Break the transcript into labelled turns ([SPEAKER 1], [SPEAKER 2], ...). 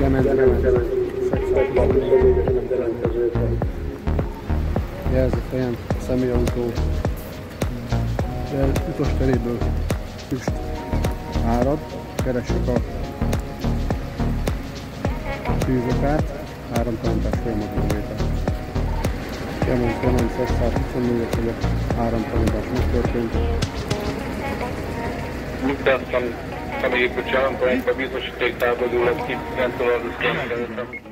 [SPEAKER 1] Jelzőfejen, személyautó. Utas teréből füst árad, keressük a tűzokát, áramtalanítás folyamatban vétel. Elmondjuk Ferenc 124-es, hogy a áramtalanítás megtörtént.
[SPEAKER 2] Lutáztam, amíg a csálamtalanítva biztosíték távolul, lesz ki, nem tudod,